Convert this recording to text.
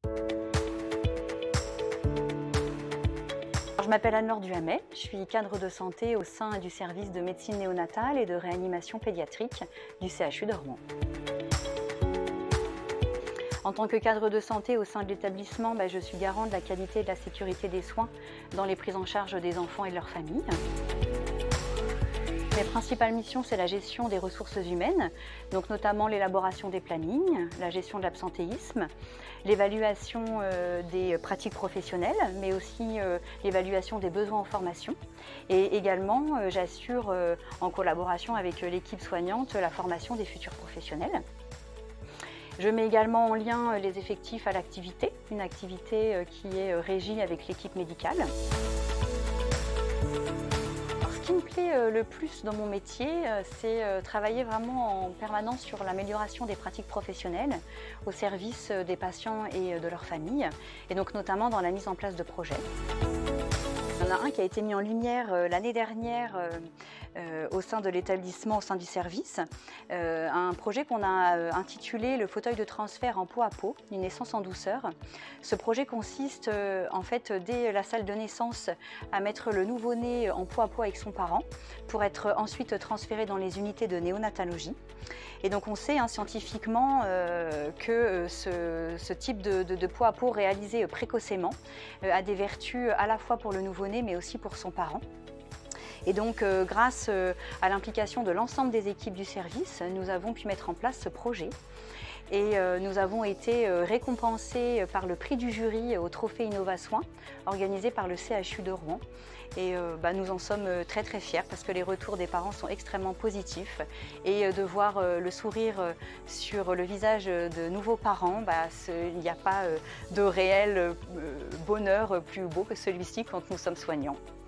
Je m'appelle Anne-Laure Duhamel, je suis cadre de santé au sein du service de médecine néonatale et de réanimation pédiatrique du CHU de Rouen. En tant que cadre de santé au sein de l'établissement, je suis garant de la qualité et de la sécurité des soins dans les prises en charge des enfants et de leurs familles. Mes principales missions, c'est la gestion des ressources humaines, donc notamment l'élaboration des plannings, la gestion de l'absentéisme, l'évaluation des pratiques professionnelles, mais aussi l'évaluation des besoins en formation. Et également, j'assure en collaboration avec l'équipe soignante la formation des futurs professionnels. Je mets également en lien les effectifs à l'activité, une activité qui est régie avec l'équipe médicale. Ce qui me plaît le plus dans mon métier, c'est travailler vraiment en permanence sur l'amélioration des pratiques professionnelles au service des patients et de leurs familles, et donc notamment dans la mise en place de projets. Il y en a un qui a été mis en lumière l'année dernière au sein de l'établissement, au sein du service, un projet qu'on a intitulé le fauteuil de transfert en peau à peau, une naissance en douceur. Ce projet consiste en fait dès la salle de naissance à mettre le nouveau-né en peau à peau avec son parent pour être ensuite transféré dans les unités de néonatologie. Et donc on sait scientifiquement que ce type de peau à peau réalisé précocement a des vertus à la fois pour le nouveau-né mais aussi pour son parent. Et donc grâce à l'implication de l'ensemble des équipes du service, nous avons pu mettre en place ce projet. Et nous avons été récompensés par le prix du jury au Trophée Innova Soins, organisé par le CHU de Rouen. Et nous en sommes très très fiers parce que les retours des parents sont extrêmement positifs. Et de voir le sourire sur le visage de nouveaux parents, il n'y a pas de réel bonheur plus beau que celui-ci quand nous sommes soignants.